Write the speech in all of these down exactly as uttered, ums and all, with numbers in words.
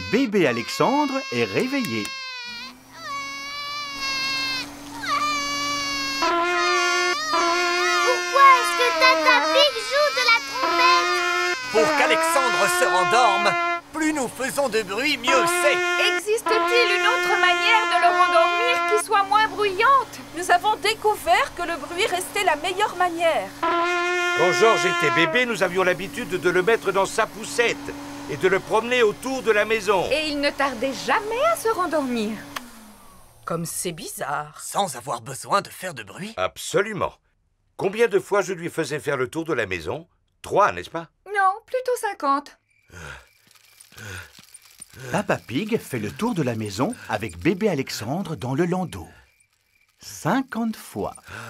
Bébé Alexandre est réveillé. Pourquoi est-ce que Tata Pig joue de la trompette? Pour qu'Alexandre se rendorme, plus nous faisons de bruit, mieux c'est. Existe-t-il une autre manière de le rendormir qui soit moins bruyante? Nous avons découvert que le bruit restait la meilleure manière. Quand Georges était bébé, nous avions l'habitude de le mettre dans sa poussette et de le promener autour de la maison. Et il ne tardait jamais à se rendormir. Comme c'est bizarre. Sans avoir besoin de faire de bruit. Absolument. Combien de fois je lui faisais faire le tour de la maison? Trois, n'est-ce pas? Non, plutôt cinquante. Papa Pig fait le tour de la maison avec bébé Alexandre dans le landau. cinquante fois.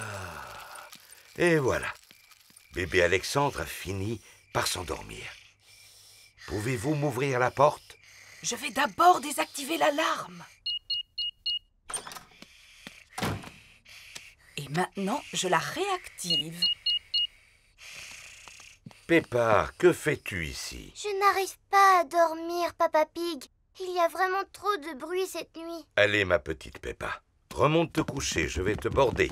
Et voilà. Bébé Alexandre a fini par s'endormir. Pouvez-vous m'ouvrir la porte? Je vais d'abord désactiver l'alarme. Et maintenant, je la réactive. Peppa, que fais-tu ici? Je n'arrive pas à dormir, Papa Pig. Il y a vraiment trop de bruit cette nuit. Allez, ma petite Peppa, remonte te coucher, je vais te border.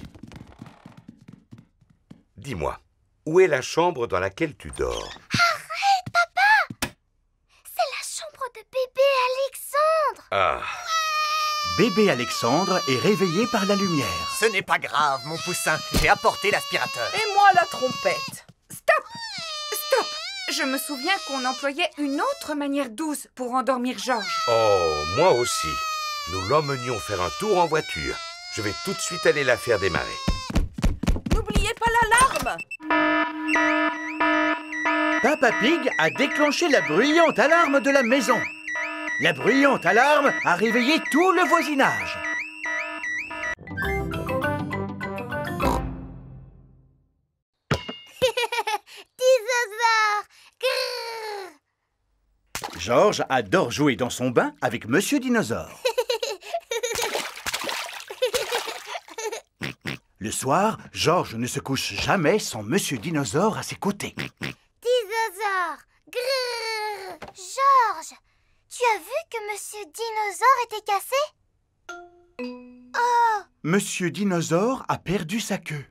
Dis-moi, où est la chambre dans laquelle tu dors? Arrête, Papa! C'est la chambre de bébé Alexandre. Ah, Bébé Alexandre est réveillé par la lumière. Ce n'est pas grave, mon poussin. J'ai apporté l'aspirateur. Et moi, la trompette. Stop! Stop! Je me souviens qu'on employait une autre manière douce pour endormir Georges. oh, moi aussi. Nous l'emmenions faire un tour en voiture. Je vais tout de suite aller la faire démarrer. N'oubliez pas l'alarme! Papa Pig a déclenché la bruyante alarme de la maison. La bruyante alarme a réveillé tout le voisinage. Dinosaure! Grrr! Georges adore jouer dans son bain avec Monsieur Dinosaure. Le soir, Georges ne se couche jamais sans Monsieur Dinosaure à ses côtés. Dinosaure! Grrr! Georges! Tu as vu que Monsieur Dinosaure était cassé? Oh! Monsieur Dinosaure a perdu sa queue.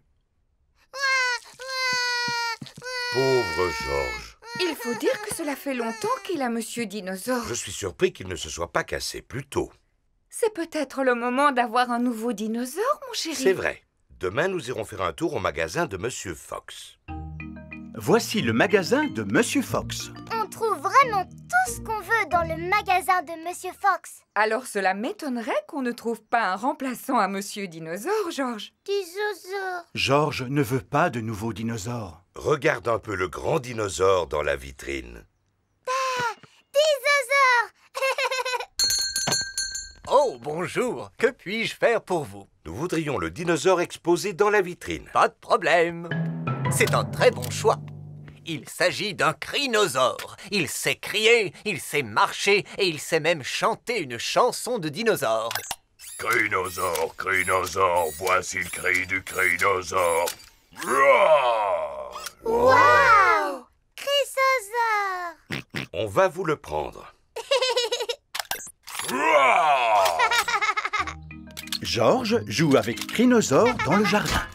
Pauvre Georges. Il faut dire que cela fait longtemps qu'il a Monsieur Dinosaure. Je suis surpris qu'il ne se soit pas cassé plus tôt. C'est peut-être le moment d'avoir un nouveau dinosaure, mon chéri. C'est vrai. Demain, nous irons faire un tour au magasin de Monsieur Fox. Voici le magasin de Monsieur Fox. On trouve vraiment tout ce qu'on veut dans le magasin de Monsieur Fox. Alors cela m'étonnerait qu'on ne trouve pas un remplaçant à Monsieur Dinosaure, Georges. Dinosaure! Georges ne veut pas de nouveaux dinosaures. Regarde un peu le grand dinosaure dans la vitrine. Dinosaure! Oh, bonjour. Que puis-je faire pour vous? Nous voudrions le dinosaure exposé dans la vitrine. Pas de problème. C'est un très bon choix. Il s'agit d'un crinosaure. Il sait crier, il sait marcher et il sait même chanter une chanson de dinosaure. Crinosaure, crinosaure, voici le cri du crinosaure. Roar! Wow! Chrysosaure! On va vous le prendre. Roar! Georges joue avec Crinosaure dans le jardin.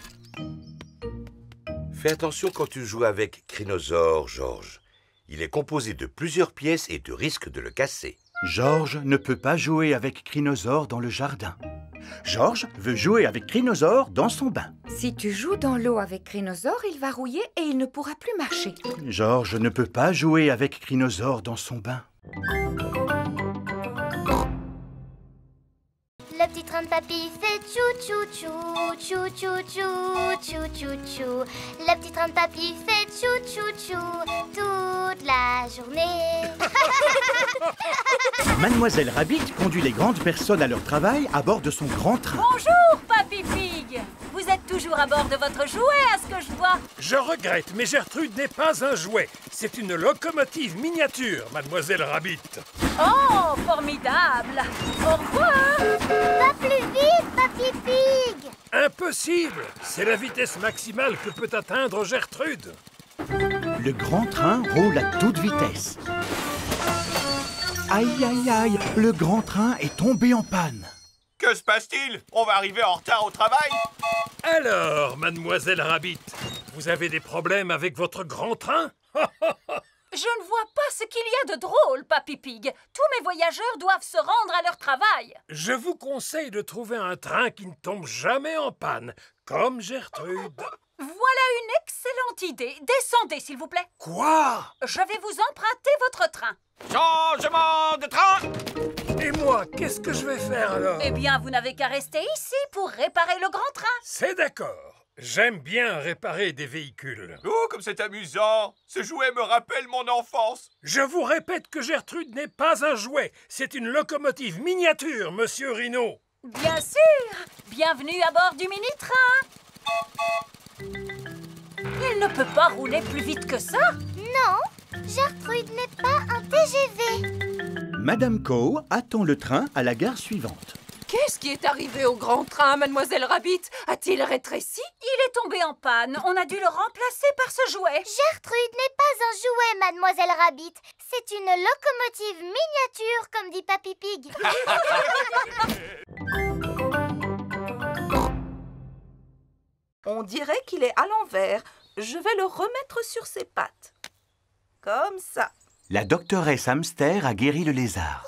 Fais attention quand tu joues avec Crinosaure, Georges. Il est composé de plusieurs pièces et tu risques de le casser. Georges ne peut pas jouer avec Crinosaure dans le jardin. Georges veut jouer avec Crinosaure dans son bain. Si tu joues dans l'eau avec Crinosaure, il va rouiller et il ne pourra plus marcher. Georges ne peut pas jouer avec Crinosaure dans son bain. Le petit train de papy fait tchou tchou tchou, tchou tchou tchou, tchou tchou tchou. Le petit train de papy fait tchou tchou tchou toute la journée. Mademoiselle Rabbit conduit les grandes personnes à leur travail à bord de son grand train. Bonjour, Papy Pig. Vous êtes toujours à bord de votre jouet, à ce que je vois. Je regrette, mais Gertrude n'est pas un jouet. C'est une locomotive miniature, Mademoiselle Rabbit. Oh, formidable. Au revoir. Va plus vite, Papy Pig! Impossible! C'est la vitesse maximale que peut atteindre Gertrude. Le grand train roule à toute vitesse. Aïe, aïe, aïe, le grand train est tombé en panne. Que se passe-t-il? On va arriver en retard au travail? Alors, mademoiselle Rabbit, vous avez des problèmes avec votre grand train? Je ne vois pas ce qu'il y a de drôle, Papy Pig. Tous mes voyageurs doivent se rendre à leur travail. Je vous conseille de trouver un train qui ne tombe jamais en panne, comme Gertrude. Voilà une excellente idée. Descendez, s'il vous plaît. Quoi? Je vais vous emprunter votre train. Changement de train! Et moi, qu'est-ce que je vais faire alors? Eh bien, vous n'avez qu'à rester ici pour réparer le grand train. C'est d'accord. J'aime bien réparer des véhicules. Oh, comme c'est amusant! Ce jouet me rappelle mon enfance! Je vous répète que Gertrude n'est pas un jouet. C'est une locomotive miniature, monsieur Rhino. Bien sûr. Bienvenue à bord du mini-train. Il ne peut pas rouler plus vite que ça. Non, Gertrude n'est pas un T G V. Madame Cow attend le train à la gare suivante. Qu'est-ce qui est arrivé au grand train, Mademoiselle Rabbit? A-t-il rétréci? Il est tombé en panne. On a dû le remplacer par ce jouet. Gertrude n'est pas un jouet, Mademoiselle Rabbit. C'est une locomotive miniature, comme dit Papy Pig. On dirait qu'il est à l'envers. Je vais le remettre sur ses pattes. Comme ça. La doctoresse Hamster a guéri le lézard.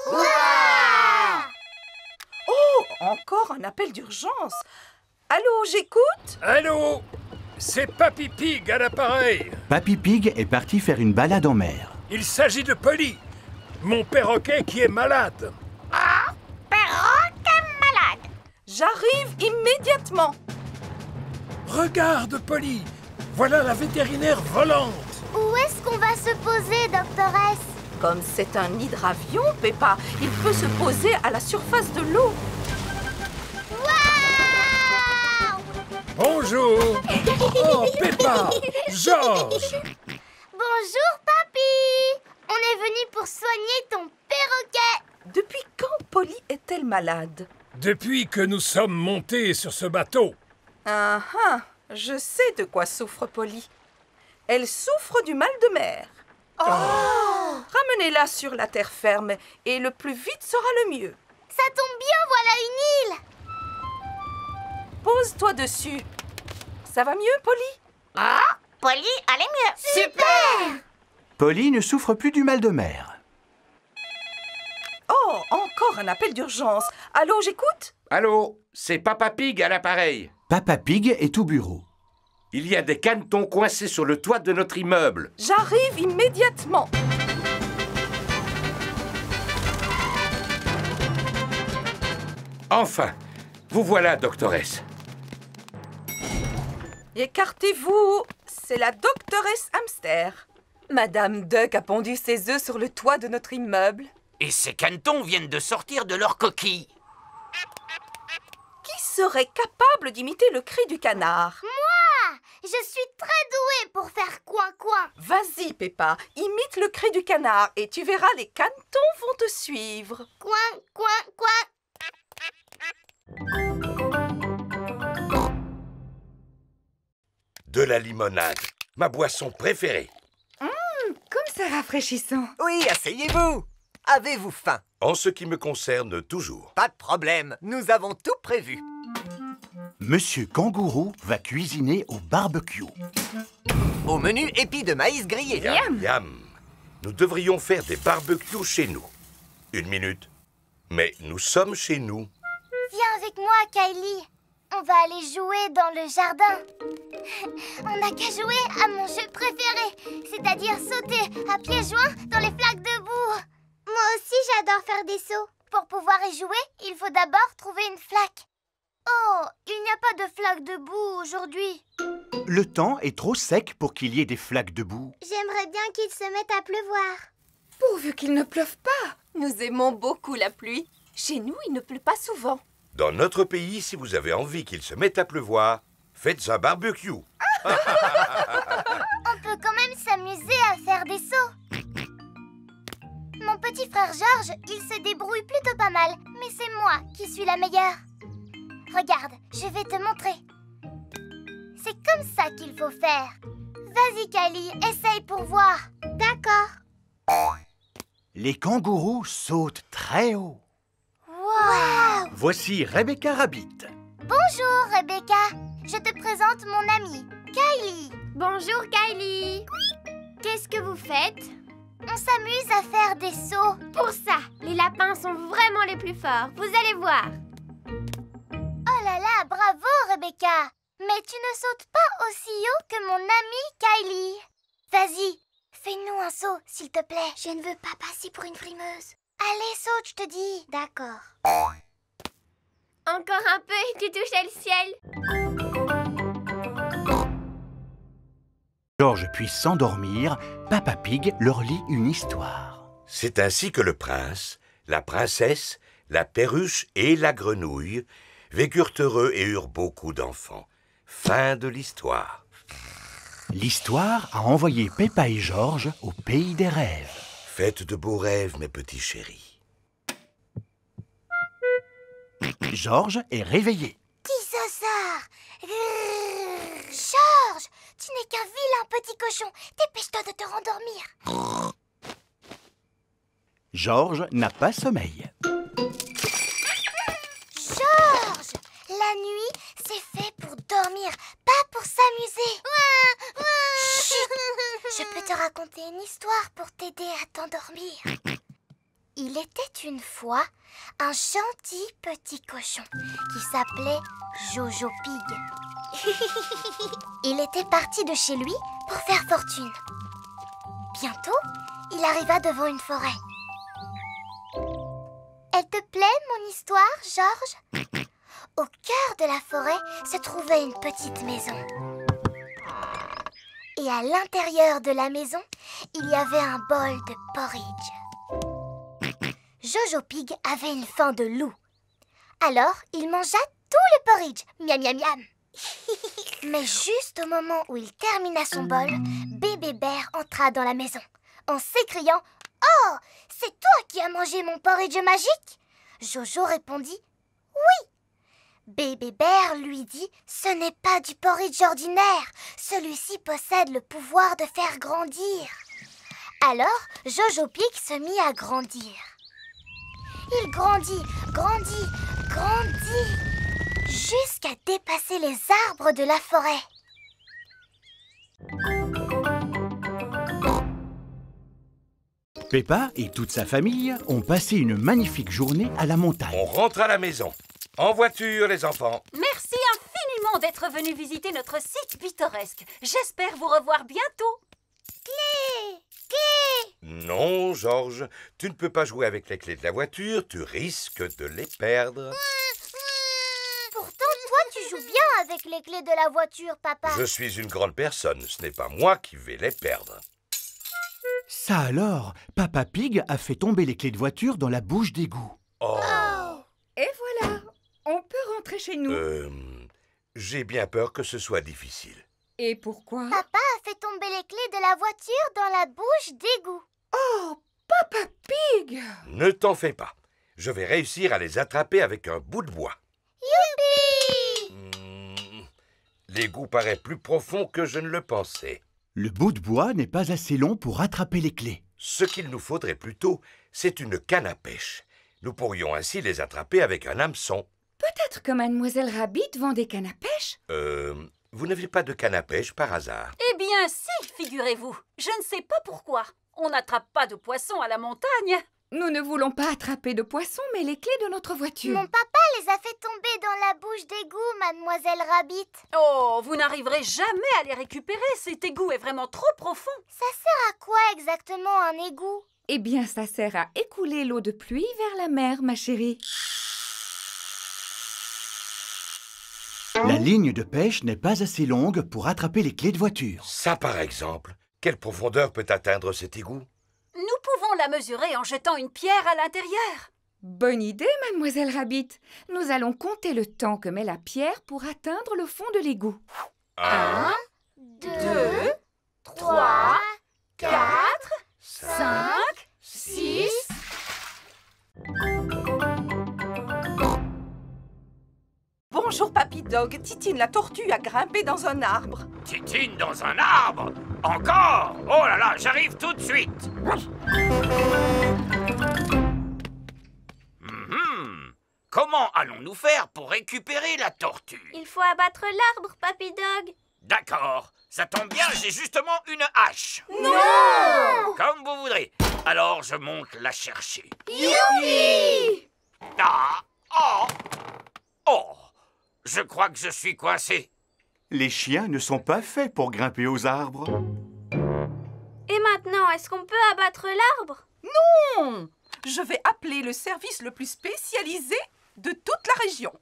Oh, encore un appel d'urgence. Allô, j'écoute? Allô? C'est Papy Pig à l'appareil. Papy Pig est parti faire une balade en mer. Il s'agit de Polly, mon perroquet qui est malade. Ah, perroquet malade. J'arrive immédiatement. Regarde, Polly, voilà la vétérinaire volante. Où est-ce qu'on va se poser, doctoresse? Comme c'est un hydravion, Peppa, il peut se poser à la surface de l'eau. Waouh! Bonjour. Oh, Peppa, Georges. Bonjour, papy. On est venu pour soigner ton perroquet. Depuis quand Polly est-elle malade? Depuis que nous sommes montés sur ce bateau. Ah ah, je sais de quoi souffre Polly. Elle souffre du mal de mer. Oh! Ramenez-la sur la terre ferme et le plus vite sera le mieux. Ça tombe bien, voilà une île. Pose-toi dessus. Ça va mieux, Polly? Ah, Polly, allez mieux. Super! Polly ne souffre plus du mal de mer. Oh, encore un appel d'urgence. Allô, j'écoute? Allô, c'est Papa Pig à l'appareil. Papa Pig est au bureau. Il y a des canetons coincés sur le toit de notre immeuble. J'arrive immédiatement. Enfin, vous voilà, doctoresse. Écartez-vous. C'est la doctoresse Hamster. Madame Duck a pondu ses œufs sur le toit de notre immeuble. Et ces canetons viennent de sortir de leur coquille. Qui serait capable d'imiter le cri du canard? Moi, je suis très douée pour faire coin-coin. Vas-y, Peppa, imite le cri du canard et tu verras, les canetons vont te suivre. Coin, coin, coin. De la limonade, ma boisson préférée. Mmh, comme c'est rafraîchissant. Oui, asseyez-vous. Avez-vous faim? En ce qui me concerne, toujours. Pas de problème, nous avons tout prévu. Monsieur Kangourou va cuisiner au barbecue. Au menu, épis de maïs grillé. Yam, yam. Nous devrions faire des barbecues chez nous. Une minute. Mais nous sommes chez nous. Viens avec moi, Kylie. On va aller jouer dans le jardin. On n'a qu'à jouer à mon jeu préféré, c'est-à-dire sauter à pieds joints dans les flaques de boue. Moi aussi, j'adore faire des sauts. Pour pouvoir y jouer, il faut d'abord trouver une flaque. Oh, il n'y a pas de flaque de boue aujourd'hui. Le temps est trop sec pour qu'il y ait des flaques de boue. J'aimerais bien qu'il se mette à pleuvoir. Pourvu qu'il ne pleuve pas. Nous aimons beaucoup la pluie. Chez nous, il ne pleut pas souvent. Dans notre pays, si vous avez envie qu'il se mette à pleuvoir, faites un barbecue. On peut quand même s'amuser à faire des sauts. Mon petit frère Georges, il se débrouille plutôt pas mal, mais c'est moi qui suis la meilleure. Regarde, je vais te montrer. C'est comme ça qu'il faut faire. Vas-y, Kylie, essaye pour voir. D'accord. Les kangourous sautent très haut. Waouh! Voici Rebecca Rabbit. Bonjour, Rebecca. Je te présente mon amie, Kylie. Bonjour, Kylie. Qu'est-ce que vous faites? On s'amuse à faire des sauts. Pour ça, les lapins sont vraiment les plus forts. Vous allez voir. Oh là là, bravo, Rebecca. Mais tu ne sautes pas aussi haut que mon amie Kylie. Vas-y, fais-nous un saut, s'il te plaît. Je ne veux pas passer pour une frimeuse. Allez, saute, je te dis. D'accord. Encore un peu et tu touchais le ciel. George puisse s'endormir, Papa Pig leur lit une histoire. C'est ainsi que le prince, la princesse, la perruche et la grenouille vécurent heureux et eurent beaucoup d'enfants. Fin de l'histoire. L'histoire a envoyé Peppa et George au pays des rêves. Faites de beaux rêves, mes petits chéris. George est réveillé. Dinosaure! George, tu n'es qu'un vilain petit cochon. Dépêche-toi de te rendormir. George n'a pas sommeil. George, la nuit, c'est fait pour dormir, pas pour s'amuser. Chut, je peux te raconter une histoire pour t'aider à t'endormir. Il était une fois un gentil petit cochon qui s'appelait Jojo Pig. Il était parti de chez lui pour faire fortune. Bientôt, il arriva devant une forêt. Elle te plaît, mon histoire, George? Au cœur de la forêt se trouvait une petite maison. Et à l'intérieur de la maison, il y avait un bol de porridge. Jojo Pig avait une faim de loup. Alors, il mangea tout le porridge. Miam, miam, miam. Mais juste au moment où il termina son bol, Bébé Bear entra dans la maison en s'écriant « Oh, c'est toi qui as mangé mon porridge magique ?» Jojo répondit « Oui !» Bébé Bear lui dit « Ce n'est pas du porridge ordinaire. Celui-ci possède le pouvoir de faire grandir. » Alors, Jojo Pig se mit à grandir. Il grandit, grandit, grandit, jusqu'à dépasser les arbres de la forêt. Peppa et toute sa famille ont passé une magnifique journée à la montagne. On rentre à la maison. En voiture, les enfants. Merci infiniment d'être venus visiter notre site pittoresque. J'espère vous revoir bientôt. Clé! Clé! Non, George, tu ne peux pas jouer avec les clés de la voiture, tu risques de les perdre. Pourtant, toi, tu joues bien avec les clés de la voiture, papa. Je suis une grande personne, ce n'est pas moi qui vais les perdre. Ça alors, Papa Pig a fait tomber les clés de voiture dans la bouche d'égout. Oh. Oh. Et voilà, on peut rentrer chez nous. Euh, j'ai bien peur que ce soit difficile. Et pourquoi? Papa a fait tomber les clés de la voiture dans la bouche d'égout. Oh, Papa Pig! Ne t'en fais pas. Je vais réussir à les attraper avec un bout de bois. Youpi! Hmm, l'égout paraît plus profond que je ne le pensais. Le bout de bois n'est pas assez long pour attraper les clés. Ce qu'il nous faudrait plutôt, c'est une canne à pêche. Nous pourrions ainsi les attraper avec un hameçon. Peut-être que Mademoiselle Rabbit vend des cannes à pêche? Euh, vous n'avez pas de canne à pêche par hasard? Eh bien si, figurez-vous. Je ne sais pas pourquoi. On n'attrape pas de poissons à la montagne. Nous ne voulons pas attraper de poissons, mais les clés de notre voiture. Mon papa les a fait tomber dans la bouche d'égout, Mademoiselle Rabbit. Oh, vous n'arriverez jamais à les récupérer. Cet égout est vraiment trop profond. Ça sert à quoi exactement un égout? Eh bien, ça sert à écouler l'eau de pluie vers la mer, ma chérie. La ligne de pêche n'est pas assez longue pour attraper les clés de voiture. Ça, par exemple. Quelle profondeur peut atteindre cet égout? Nous pouvons la mesurer en jetant une pierre à l'intérieur. Bonne idée, Mademoiselle Rabbit. Nous allons compter le temps que met la pierre pour atteindre le fond de l'égout. Un, Deux, trois, quatre, cinq, six... Bonjour, Papy Dog, Titine la tortue a grimpé dans un arbre. Titine dans un arbre? Encore? Oh là là, j'arrive tout de suite. Mhm. Comment allons-nous faire pour récupérer la tortue? Il faut abattre l'arbre, Papy Dog. D'accord, ça tombe bien, j'ai justement une hache. Non! Comme vous voudrez. Alors je monte la chercher. Youpi! Ah! Oh! Oh! Je crois que je suis coincé. Les chiens ne sont pas faits pour grimper aux arbres. Et maintenant, est-ce qu'on peut abattre l'arbre? Non! Je vais appeler le service le plus spécialisé de toute la région.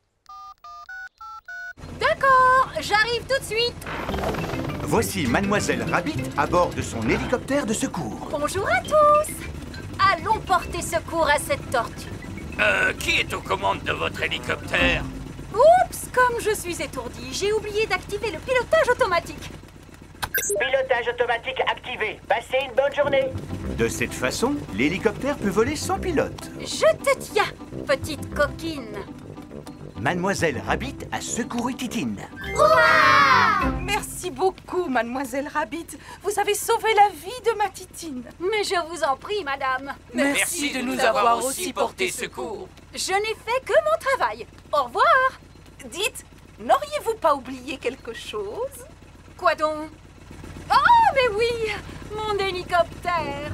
D'accord, j'arrive tout de suite. Voici Mademoiselle Rabbit à bord de son hélicoptère de secours. Bonjour à tous. Allons porter secours à cette tortue. Euh, qui est aux commandes de votre hélicoptère? Oups, comme je suis étourdie, j'ai oublié d'activer le pilotage automatique. Pilotage automatique activé. Passez une bonne journée. De cette façon, l'hélicoptère peut voler sans pilote. Je te tiens, petite coquine. Mademoiselle Rabbit a secouru Titine. Ouah! Merci beaucoup, Mademoiselle Rabbit. Vous avez sauvé la vie de ma Titine. Mais je vous en prie, madame. Merci, Merci de, de nous avoir, avoir aussi porté secours. Je n'ai fait que mon travail. Au revoir. Dites, n'auriez-vous pas oublié quelque chose? Quoi donc? Oh, mais oui, mon hélicoptère.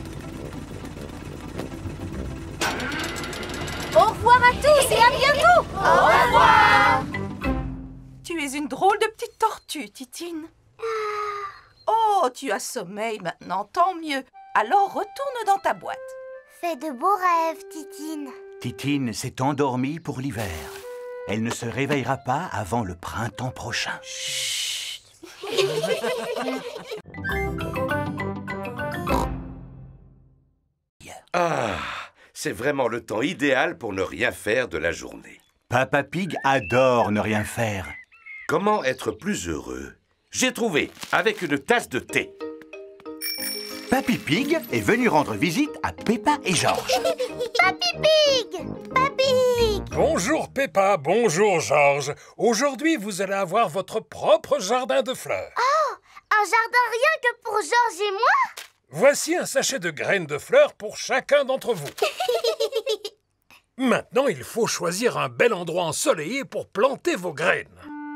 Au revoir à tous et à bientôt. Au revoir. Tu es une drôle de petite tortue, Titine. Oh, tu as sommeil maintenant, tant mieux. Alors retourne dans ta boîte. Fais de beaux rêves, Titine. Titine s'est endormie pour l'hiver. Elle ne se réveillera pas avant le printemps prochain. Chut. Ah, c'est vraiment le temps idéal pour ne rien faire de la journée. Papa Pig adore ne rien faire. Comment être plus heureux? J'ai trouvé, avec une tasse de thé. Papy Pig est venu rendre visite à Peppa et Georges. Papy Pig! Papy! Bonjour Peppa, bonjour Georges. Aujourd'hui, vous allez avoir votre propre jardin de fleurs. Oh! Un jardin rien que pour Georges et moi? Voici un sachet de graines de fleurs pour chacun d'entre vous. Maintenant, il faut choisir un bel endroit ensoleillé pour planter vos graines.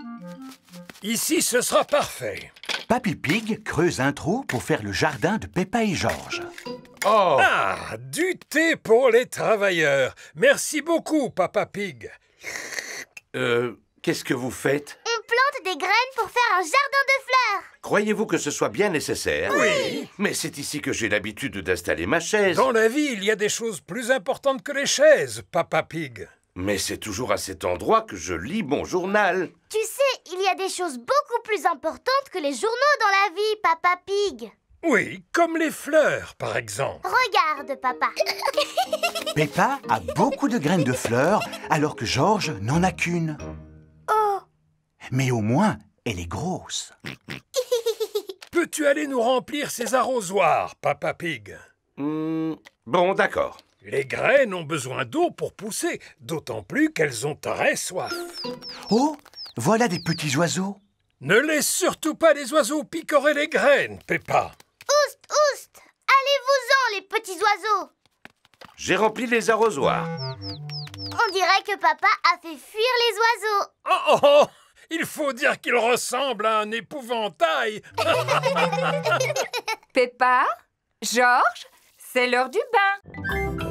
Ici, ce sera parfait. Papy Pig creuse un trou pour faire le jardin de Peppa et Georges. Oh. Ah, du thé pour les travailleurs. Merci beaucoup, Papa Pig. Euh, qu'est-ce que vous faites? On plante des graines pour faire un jardin de fleurs. Croyez-vous que ce soit bien nécessaire? Oui. Mais c'est ici que j'ai l'habitude d'installer ma chaise. Dans la vie, il y a des choses plus importantes que les chaises, Papa Pig. Mais c'est toujours à cet endroit que je lis mon journal. Tu sais, il y a des choses beaucoup plus importantes que les journaux dans la vie, Papa Pig. Oui, comme les fleurs, par exemple. Regarde, Papa. Peppa a beaucoup de graines de fleurs, alors que Georges n'en a qu'une. Oh! Mais au moins, elle est grosse. Peux-tu aller nous remplir ces arrosoirs, Papa Pig? Mmh, Bon, d'accord. Les graines ont besoin d'eau pour pousser, d'autant plus qu'elles ont très soif. Oh, voilà des petits oiseaux. Ne laisse surtout pas les oiseaux picorer les graines, Peppa. Oust, oust! Allez-vous-en, les petits oiseaux! J'ai rempli les arrosoirs. On dirait que Papa a fait fuir les oiseaux. Oh, oh, oh! Il faut dire qu'il ressemble à un épouvantail. Peppa, Georges, c'est l'heure du bain.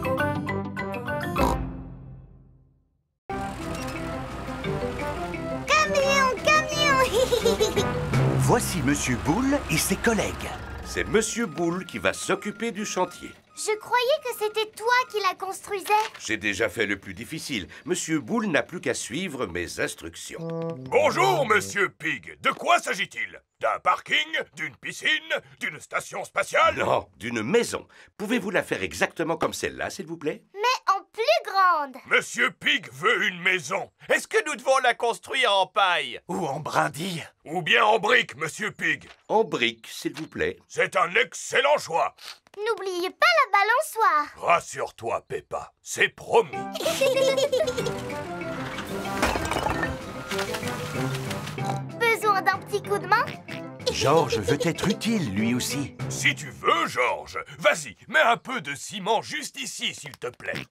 Camion, camion! Voici Monsieur Boule et ses collègues. C'est Monsieur Boule qui va s'occuper du chantier. Je croyais que c'était toi qui la construisais. J'ai déjà fait le plus difficile. Monsieur Boule n'a plus qu'à suivre mes instructions. Bonjour, Monsieur Pig. De quoi s'agit-il? D'un parking? D'une piscine? D'une station spatiale? Non, d'une maison. Pouvez-vous la faire exactement comme celle-là, s'il vous plaît? Mais en plus grande. Monsieur Pig veut une maison. Est-ce que nous devons la construire en paille? Ou en brindille? Ou bien en briques, Monsieur Pig? En briques, s'il vous plaît. C'est un excellent choix. N'oubliez pas la balançoire. Rassure-toi, Peppa. C'est promis. Besoin d'un petit coup de main? Georges veut être utile, lui aussi. Si tu veux, Georges, vas-y, mets un peu de ciment juste ici, s'il te plaît.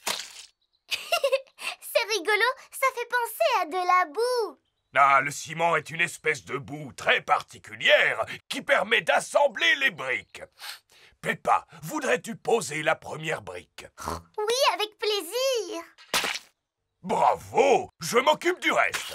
C'est rigolo, ça fait penser à de la boue. Ah, le ciment est une espèce de boue très particulière qui permet d'assembler les briques. Peppa, voudrais-tu poser la première brique? Oui, avec plaisir. Bravo, je m'occupe du reste.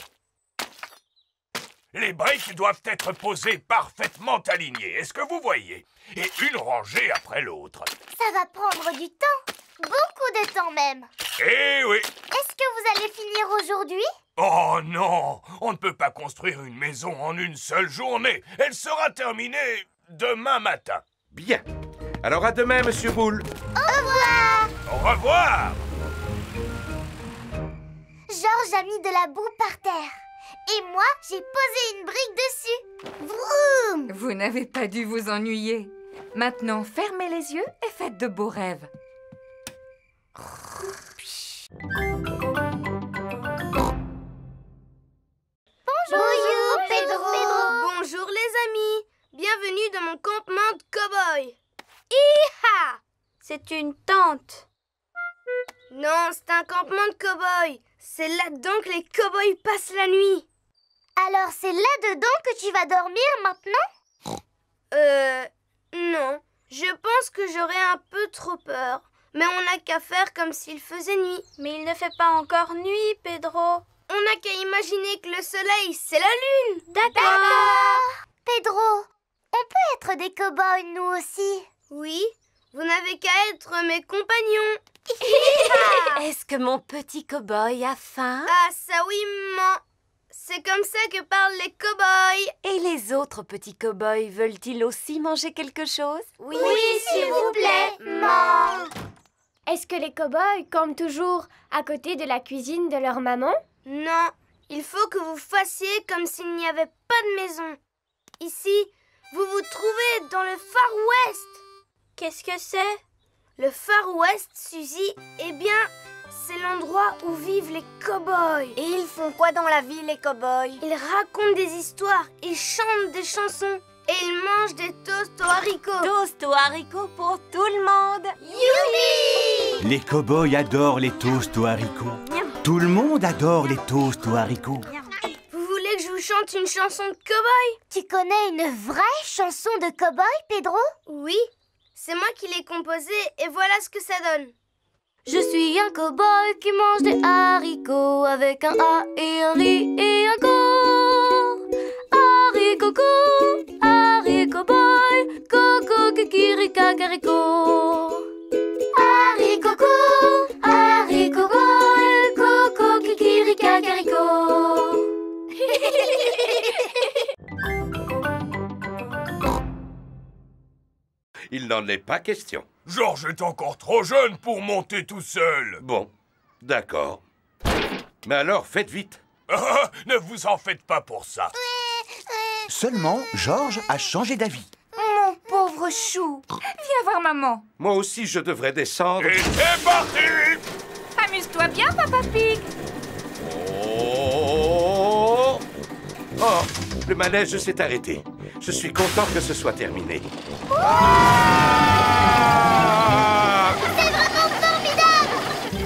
Les briques doivent être posées parfaitement alignées, est-ce que vous voyez? Et une rangée après l'autre. Ça va prendre du temps, beaucoup de temps même. Eh oui. Est-ce que vous allez finir aujourd'hui? Oh non, on ne peut pas construire une maison en une seule journée. Elle sera terminée demain matin. Bien. Alors à demain, Monsieur Boule. Au revoir. Au revoir. Georges a mis de la boue par terre. Et moi, j'ai posé une brique dessus. Vroom! Vous n'avez pas dû vous ennuyer. Maintenant, fermez les yeux et faites de beaux rêves. Bonjour, Pedro. Bonjour les amis. Bienvenue dans mon campement de cow-boy. Hi-ha! C'est une tente. Non, c'est un campement de cow-boy. C'est là-dedans que les cow-boys passent la nuit. Alors c'est là-dedans que tu vas dormir maintenant? Euh... Non. Je pense que j'aurais un peu trop peur. Mais on n'a qu'à faire comme s'il faisait nuit. Mais il ne fait pas encore nuit, Pedro. On n'a qu'à imaginer que le soleil, c'est la lune. D'accord. Pedro, on peut être des cow-boys nous aussi? Oui, vous n'avez qu'à être mes compagnons. Est-ce que mon petit cow-boy a faim? Ah, ça oui, maman. C'est comme ça que parlent les cow-boys. Et les autres petits cow-boys veulent-ils aussi manger quelque chose? Oui, oui s'il vous plaît, maman. Est-ce que les cow-boys campent toujours à côté de la cuisine de leur maman? Non, il faut que vous fassiez comme s'il n'y avait pas de maison. Ici, vous vous trouvez dans le Far West. Qu'est-ce que c'est? Le Far West, Suzy, eh bien, c'est l'endroit où vivent les cow-boys. Et ils font quoi dans la vie, les cow-boys? Ils racontent des histoires, ils chantent des chansons et ils mangent des toasts aux haricots. Toasts aux haricots pour tout le monde. Youpi! Les cow-boys adorent les toasts aux haricots. Tout le monde adore les toasts aux haricots. Vous voulez que je vous chante une chanson de cow-boy? Tu connais une vraie chanson de cow-boy, Pedro? Oui, c'est moi qui l'ai composée et voilà ce que ça donne. Je suis un cow-boy qui mange des haricots avec un A et un riz et un co. Haricot co, haricot boy, coco kikirika caricot. Haricot co, haricot boy, coco kikirika caricot. Il n'en est pas question. Georges est encore trop jeune pour monter tout seul. Bon, d'accord. Mais alors, faites vite. Ah, ne vous en faites pas pour ça. Seulement, Georges a changé d'avis. Mon pauvre chou. Viens voir maman. Moi aussi, je devrais descendre. Et c'est parti! Amuse-toi bien, Papa Pig. Oh, oh, le manège s'est arrêté. Je suis content que ce soit terminé. Ah! C'est vraiment formidable!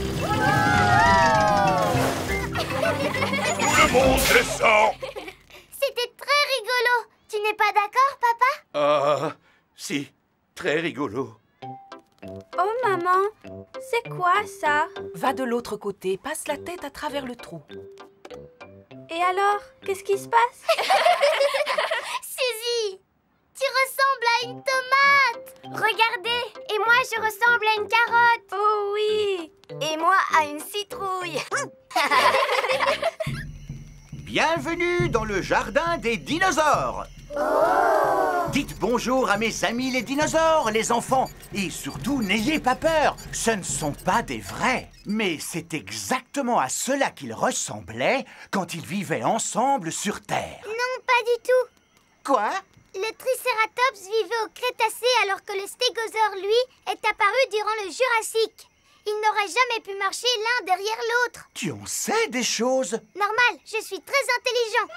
Tout le monde descend! C'était très rigolo. Tu n'es pas d'accord, papa? Ah, si, très rigolo. Oh maman, c'est quoi ça? Va de l'autre côté, passe la tête à travers le trou. Et alors, qu'est-ce qui se passe? Suzy, tu ressembles à une tomate. Regardez, et moi je ressemble à une carotte. Oh oui. Et moi à une citrouille. Bienvenue dans le jardin des dinosaures. Dites bonjour à mes amis les dinosaures, les enfants. Et surtout, n'ayez pas peur, ce ne sont pas des vrais. Mais c'est exactement à cela qu'ils ressemblaient quand ils vivaient ensemble sur Terre. Non, pas du tout. Quoi? Le Triceratops vivait au Crétacé alors que le Stégosaure, lui, est apparu durant le Jurassique. Ils n'auraient jamais pu marcher l'un derrière l'autre. Tu en sais des choses. Normal, je suis très intelligent.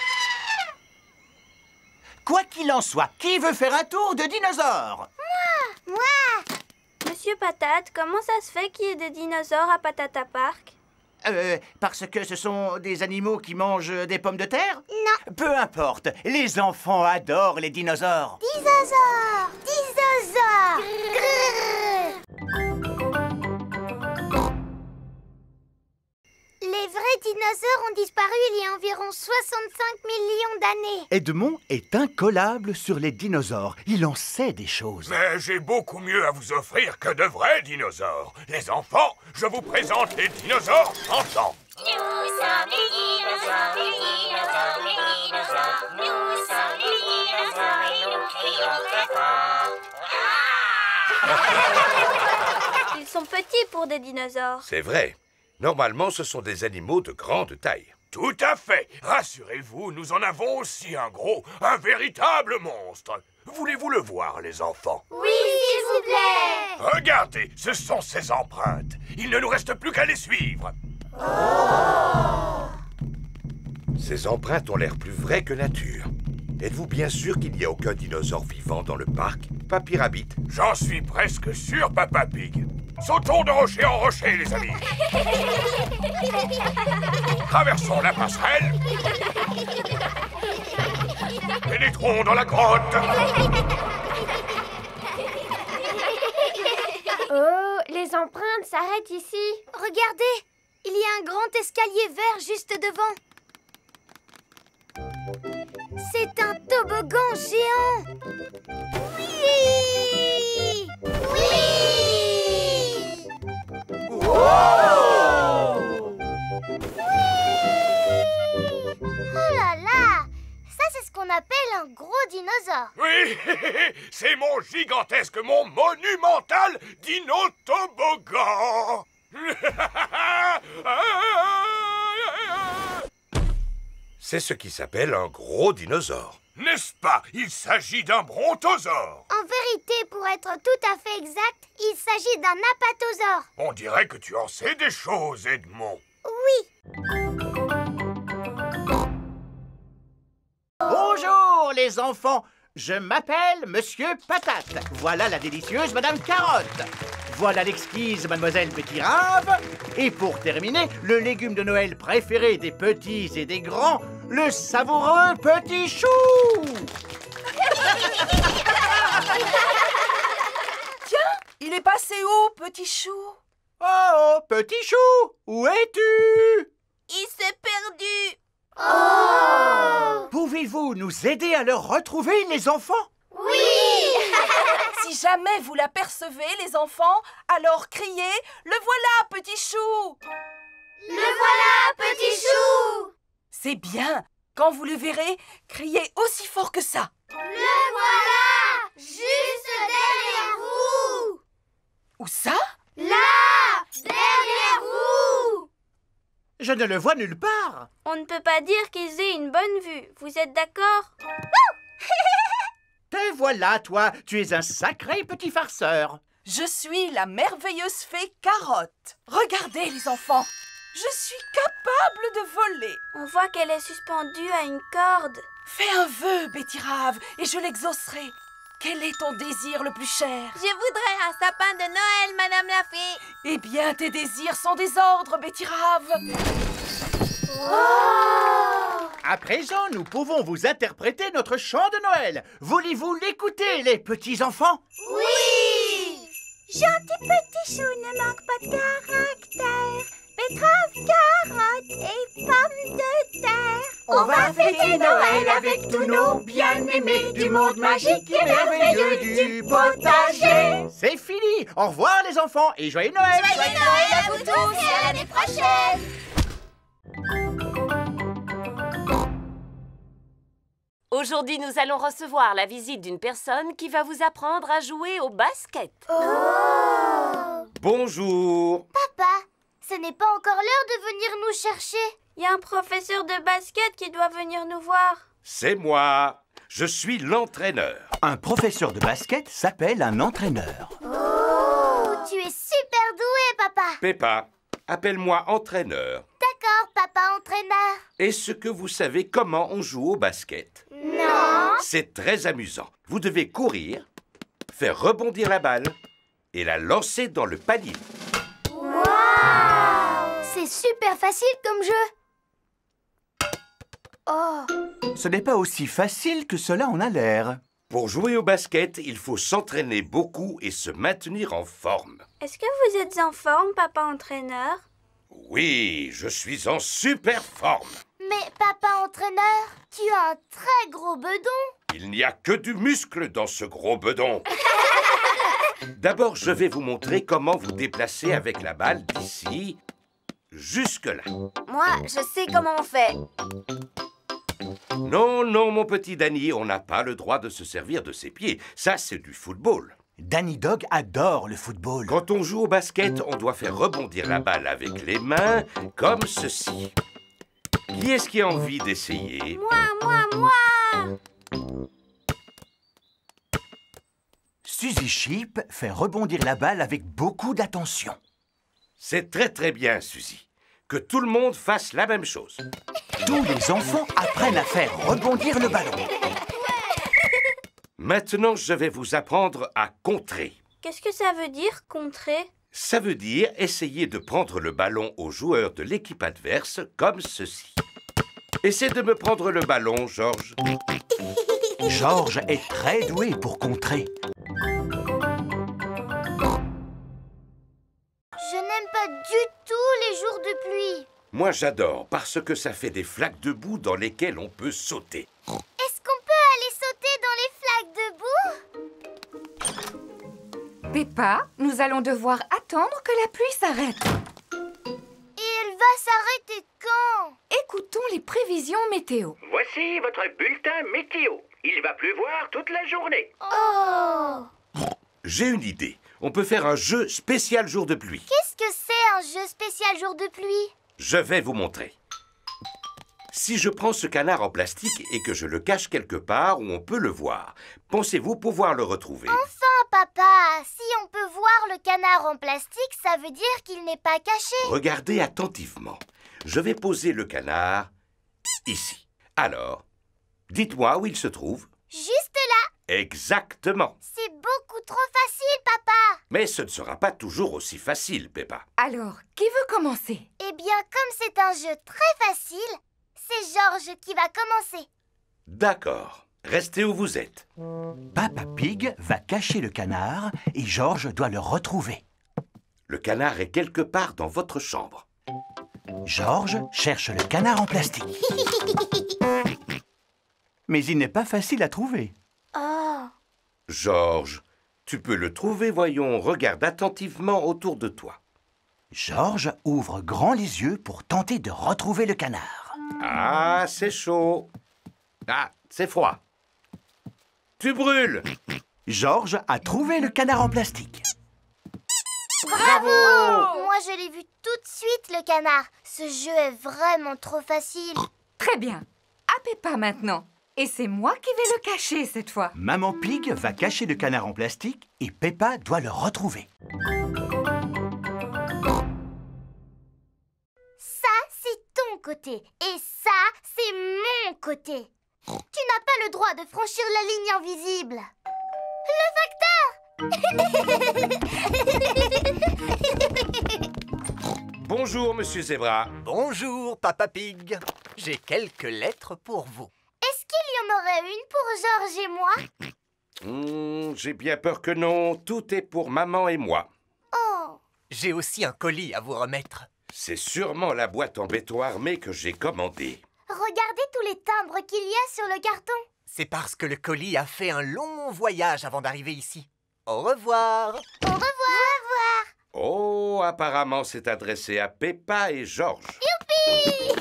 Quoi qu'il en soit, qui veut faire un tour de dinosaure? Moi Moi Monsieur Patate, comment ça se fait qu'il y ait des dinosaures à Patata Park? Euh, parce que ce sont des animaux qui mangent des pommes de terre? Non. Peu importe, les enfants adorent les dinosaures. Dinosaures Dinosaures Les vrais dinosaures ont disparu il y a environ soixante-cinq millions d'années. Edmond est incollable sur les dinosaures. Il en sait des choses. Mais j'ai beaucoup mieux à vous offrir que de vrais dinosaures. Les enfants, je vous présente les dinosaures chantants. Nous sommes les dinosaures, les dinosaures, les dinosaures. Nous sommes les dinosaures et nous crions très fort. Ils sont petits pour des dinosaures. C'est vrai. Normalement, ce sont des animaux de grande taille. Tout à fait. Rassurez-vous, nous en avons aussi un gros, un véritable monstre. Voulez-vous le voir, les enfants? Oui, s'il vous plaît. Regardez, ce sont ses empreintes. Il ne nous reste plus qu'à les suivre. Oh! Ces empreintes ont l'air plus vraies que nature. Êtes-vous bien sûr qu'il n'y a aucun dinosaure vivant dans le parc, Papy Rabbit? J'en suis presque sûr, Papa Pig. Sautons de rocher en rocher, les amis. Traversons la passerelle. Pénétrons dans la grotte. Oh, les empreintes s'arrêtent ici. Regardez, il y a un grand escalier vert juste devant. C'est un toboggan géant. Oui! Oui! Wow! Oh là là! Ça, c'est ce qu'on appelle un gros dinosaure. Oui, c'est mon gigantesque, mon monumental dino-toboggan. C'est ce qui s'appelle un gros dinosaure. N'est-ce pas? Il s'agit d'un brontosaure. En vérité, pour être tout à fait exact, il s'agit d'un apatosaure. On dirait que tu en sais des choses, Edmond. Oui. Bonjour, les enfants. Je m'appelle Monsieur Patate. Voilà la délicieuse Madame Carotte. Voilà l'exquise Mademoiselle Pétirave. Et pour terminer, le légume de Noël préféré des petits et des grands, le savoureux Petit Chou. Tiens, il est passé où, Petit Chou? Oh, Petit Chou, où es-tu? Il s'est perdu. Oh! Pouvez-vous nous aider à le retrouver, les enfants? Oui! Si jamais vous l'apercevez, les enfants, alors criez « Le voilà, Petit Chou !» Le voilà, Petit Chou! C'est bien. Quand vous le verrez, criez aussi fort que ça. Le voilà! Juste derrière vous! Où ça? Là! Derrière vous! Je ne le vois nulle part. On ne peut pas dire qu'ils aient une bonne vue. Vous êtes d'accord? Te voilà, toi. Tu es un sacré petit farceur. Je suis la merveilleuse fée Carotte. Regardez, les enfants. Je suis capable de voler. On voit qu'elle est suspendue à une corde. Fais un vœu, Pétirave, et je l'exaucerai. Quel est ton désir le plus cher? Je voudrais un sapin de Noël, Madame la fée. Eh bien, tes désirs sont des ordres, Pétirave. Oh! À présent, nous pouvons vous interpréter notre chant de Noël. Voulez-vous l'écouter, les petits-enfants? Oui! Gentil petit chou ne manque pas de caractère. Betterave, carotte et pommes de terre. On va fêter Noël avec tous nos bien-aimés du monde magique et merveilleux du potager. C'est fini. Au revoir, les enfants, et joyeux Noël. Joyeux Noël à vous tous et à l'année prochaine. Aujourd'hui, nous allons recevoir la visite d'une personne qui va vous apprendre à jouer au basket. Oh! Bonjour. Papa, ce n'est pas encore l'heure de venir nous chercher. Il y a un professeur de basket qui doit venir nous voir. C'est moi. Je suis l'entraîneur. Un professeur de basket s'appelle un entraîneur. Oh! Tu es super doué, Peppa, appelle-moi entraîneur. D'accord, papa entraîneur. Est-ce que vous savez comment on joue au basket? Non. C'est très amusant. Vous devez courir, faire rebondir la balle et la lancer dans le panier. Wow! C'est super facile comme jeu. Oh! Ce n'est pas aussi facile que cela en a l'air. Pour jouer au basket, il faut s'entraîner beaucoup et se maintenir en forme. Est-ce que vous êtes en forme, papa entraîneur? Oui, je suis en super forme. Mais papa entraîneur, tu as un très gros bedon. Il n'y a que du muscle dans ce gros bedon. D'abord, je vais vous montrer comment vous déplacer avec la balle d'ici jusque-là. Moi, je sais comment on fait. Non, non, mon petit Danny, on n'a pas le droit de se servir de ses pieds. Ça, c'est du football. Danny Dog adore le football. Quand on joue au basket, on doit faire rebondir la balle avec les mains, comme ceci. Qui est-ce qui a envie d'essayer? Moi, moi, moi! Suzy Sheep fait rebondir la balle avec beaucoup d'attention. C'est très très bien, Suzy. Que tout le monde fasse la même chose. Tous les enfants apprennent à faire rebondir le ballon. Maintenant, je vais vous apprendre à contrer. Qu'est-ce que ça veut dire, contrer? Ça veut dire essayer de prendre le ballon aux joueurs de l'équipe adverse, comme ceci. Essaie de me prendre le ballon, Georges. Georges est très doué pour contrer. Je n'aime pas du tout les jours de pluie. Moi, j'adore, parce que ça fait des flaques de boue dans lesquelles on peut sauter. Est-ce qu'on peut aller sauter dans les flaques de boue? Peppa, nous allons devoir attendre que la pluie s'arrête. Et elle va s'arrêter quand? Écoutons les prévisions météo. Voici votre bulletin météo. Il va pleuvoir toute la journée. Oh! J'ai une idée. On peut faire un jeu spécial jour de pluie. Qu'est-ce que c'est un jeu spécial jour de pluie? Je vais vous montrer. Si je prends ce canard en plastique et que je le cache quelque part où on peut le voir, pensez-vous pouvoir le retrouver? Enfin, papa, si on peut voir le canard en plastique, ça veut dire qu'il n'est pas caché. Regardez attentivement. Je vais poser le canard ici. Alors, dites-moi où il se trouve. Juste là. Exactement. C'est beaucoup trop facile, papa. Mais ce ne sera pas toujours aussi facile, Peppa. Alors, qui veut commencer? Eh bien, comme c'est un jeu très facile, c'est Georges qui va commencer. D'accord. Restez où vous êtes. Papa Pig va cacher le canard et Georges doit le retrouver. Le canard est quelque part dans votre chambre. Georges cherche le canard en plastique. Mais il n'est pas facile à trouver. Oh! Georges, tu peux le trouver, voyons. Regarde attentivement autour de toi. Georges ouvre grand les yeux pour tenter de retrouver le canard. Ah, c'est chaud. Ah, c'est froid. Tu brûles. Georges a trouvé le canard en plastique. Bravo! Moi, je l'ai vu tout de suite, le canard. Ce jeu est vraiment trop facile. Très bien. À Peppa maintenant. Et c'est moi qui vais le cacher cette fois. Maman Pig va cacher le canard en plastique et Peppa doit le retrouver. Ça, c'est ton côté. Et ça, c'est mon côté. Tu n'as pas le droit de franchir la ligne invisible. Le facteur! Bonjour, Monsieur Zebra. Bonjour, Papa Pig. J'ai quelques lettres pour vous. Est-ce qu'il y en aurait une pour Georges et moi? Hmm, j'ai bien peur que non. Tout est pour maman et moi. Oh! J'ai aussi un colis à vous remettre. C'est sûrement la boîte en béton armé que j'ai commandée. Regardez tous les timbres qu'il y a sur le carton. C'est parce que le colis a fait un long voyage avant d'arriver ici. Au revoir. Au revoir. Au revoir. Oh, apparemment c'est adressé à Peppa et Georges. Youpi!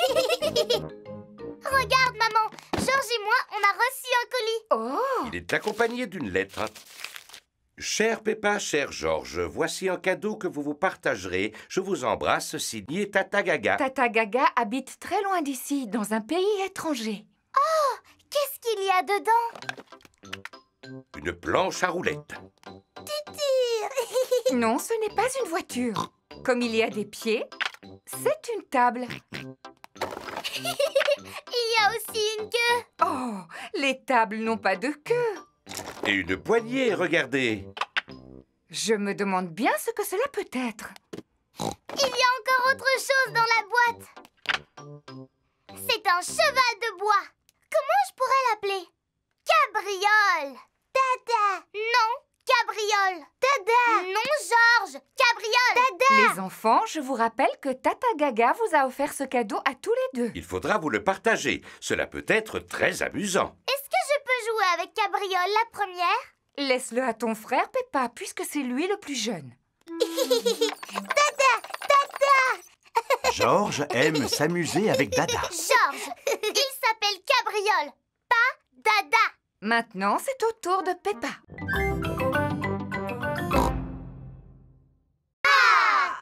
Regarde, maman. Georges et moi, on a reçu un colis. Oh! Il est accompagné d'une lettre. Cher Peppa, cher Georges, voici un cadeau que vous vous partagerez. Je vous embrasse, signé Tata Gaga. Tata Gaga habite très loin d'ici, dans un pays étranger. Oh! Qu'est-ce qu'il y a dedans? Une planche à roulettes. Tu tires. Non, ce n'est pas une voiture. Comme il y a des pieds, c'est une table. Il y a aussi une queue. Oh, les tables n'ont pas de queue. Et une poignée, regardez. Je me demande bien ce que cela peut être. Il y a encore autre chose dans la boîte. C'est un cheval de bois. Comment je pourrais l'appeler? Cabriole. Dada. Non, cabriole. Dada. Non, Georges. Cabriole. Dada. Les enfants, je vous rappelle que Tata Gaga vous a offert ce cadeau à tous les deux. Il faudra vous le partager. Cela peut être très amusant. Est-ce que je peux jouer avec Cabriole la première? Laisse-le à ton frère, Peppa, puisque c'est lui le plus jeune. Dada. Dada. Georges aime s'amuser avec Dada. Georges, il s'appelle Cabriole, pas Dada. Maintenant, c'est au tour de Peppa. Ah.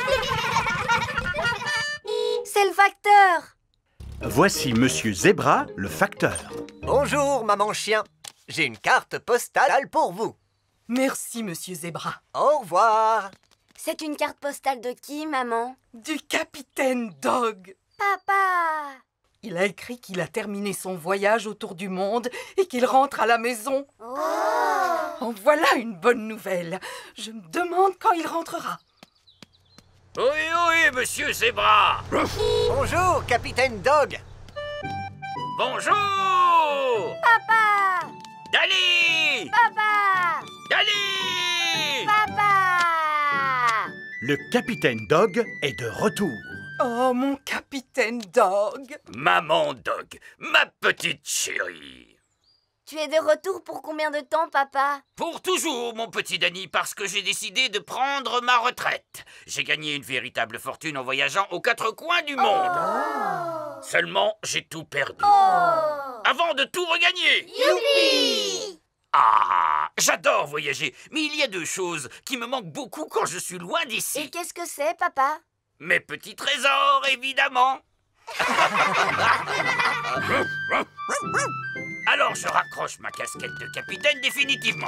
C'est le facteur. Voici Monsieur Zebra, le facteur. Bonjour, maman chien. J'ai une carte postale pour vous. Merci, Monsieur Zebra. Au revoir. C'est une carte postale de qui, maman? Du capitaine Dog. Papa! Il a écrit qu'il a terminé son voyage autour du monde et qu'il rentre à la maison. Oh. En voilà une bonne nouvelle. Je me demande quand il rentrera. Oui, oui, Monsieur Zebra. Bonjour, capitaine Dog. Bonjour. Papa! Dali. Papa! Dali. Papa! Le capitaine Dog est de retour. Oh, mon capitaine Dog. Maman Dog, ma petite chérie. Tu es de retour pour combien de temps, papa? Pour toujours, mon petit Danny, parce que j'ai décidé de prendre ma retraite. J'ai gagné une véritable fortune en voyageant aux quatre coins du monde. Oh. Seulement, j'ai tout perdu. Oh. Avant de tout regagner. Youpi! Ah, j'adore voyager, mais il y a deux choses qui me manquent beaucoup quand je suis loin d'ici. Et qu'est-ce que c'est, papa? Mes petits trésors, évidemment. Alors je raccroche ma casquette de capitaine définitivement.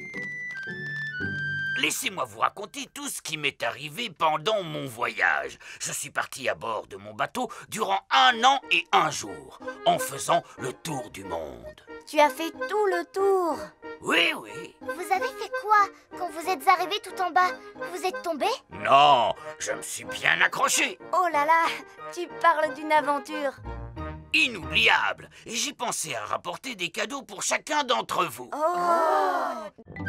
Laissez-moi vous raconter tout ce qui m'est arrivé pendant mon voyage. Je suis parti à bord de mon bateau durant un an et un jour, en faisant le tour du monde. Tu as fait tout le tour. Oui, oui. Vous avez fait quoi quand vous êtes arrivé tout en bas? Vous êtes tombé? Non, je me suis bien accroché. Oh là là, tu parles d'une aventure. Inoubliable. Et j'ai pensé à rapporter des cadeaux pour chacun d'entre vous. Oh.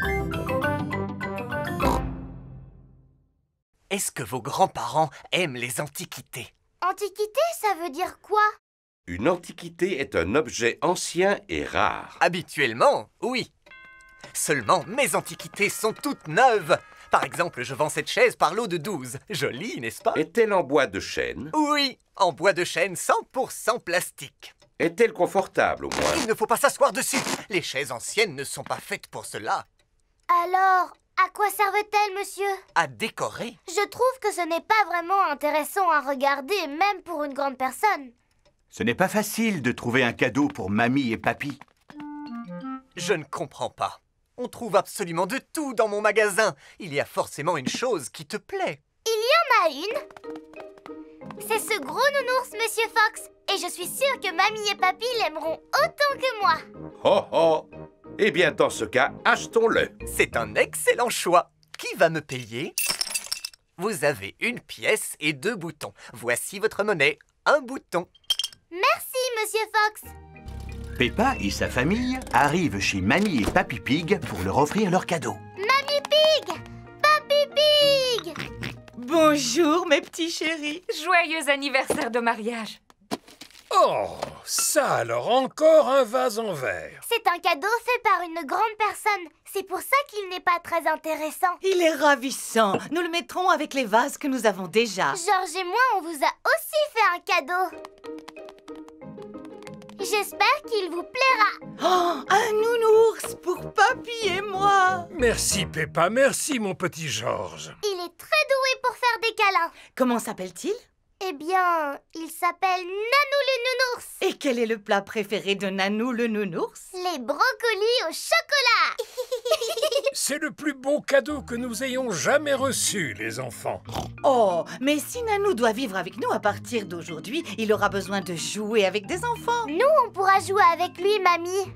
Est-ce que vos grands-parents aiment les antiquités? Antiquité, ça veut dire quoi? Une antiquité est un objet ancien et rare. Habituellement, oui. Seulement, mes antiquités sont toutes neuves. Par exemple, je vends cette chaise par lot de douze. Jolie, n'est-ce pas? Est-elle en bois de chêne? Oui, en bois de chêne cent pour cent plastique. Est-elle confortable, au moins? Il ne faut pas s'asseoir dessus. Les chaises anciennes ne sont pas faites pour cela. Alors, à quoi servent-elles, monsieur? À décorer. Je trouve que ce n'est pas vraiment intéressant à regarder, même pour une grande personne. Ce n'est pas facile de trouver un cadeau pour mamie et papy. Je ne comprends pas. On trouve absolument de tout dans mon magasin. Il y a forcément une chose qui te plaît. Il y en a une. C'est ce gros nounours, Monsieur Fox. Et je suis sûre que mamie et papy l'aimeront autant que moi. Oh oh! Eh bien, dans ce cas, achetons-le. C'est un excellent choix. Qui va me payer? Vous avez une pièce et deux boutons. Voici votre monnaie. Un bouton. Merci, Monsieur Fox. Peppa et sa famille arrivent chez Mamie et Papy Pig pour leur offrir leur cadeau. Mamie Pig! Papy Pig! Bonjour, mes petits chéris. Joyeux anniversaire de mariage. Oh, ça alors, encore un vase en verre. C'est un cadeau fait par une grande personne. C'est pour ça qu'il n'est pas très intéressant. Il est ravissant. Nous le mettrons avec les vases que nous avons déjà. Georges et moi, on vous a aussi fait un cadeau. J'espère qu'il vous plaira. Oh, un nounours pour papy et moi. Merci Peppa, merci mon petit Georges. Il est très doué pour faire des câlins. Comment s'appelle-t-il? Eh bien, il s'appelle Nanou le nounours. Et quel est le plat préféré de Nanou le nounours? Les brocolis au chocolat. C'est le plus beau cadeau que nous ayons jamais reçu, les enfants. Oh, mais si Nanou doit vivre avec nous à partir d'aujourd'hui, il aura besoin de jouer avec des enfants. Nous, on pourra jouer avec lui, mamie.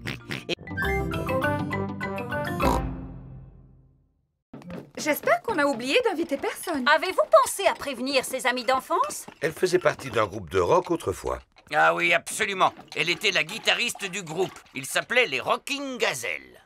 J'espère qu'on a oublié d'inviter personne. Avez-vous pensé à prévenir ses amis d'enfance? Elle faisait partie d'un groupe de rock autrefois. Ah oui, absolument. Elle était la guitariste du groupe. Il s'appelait les Rocking Gazelles.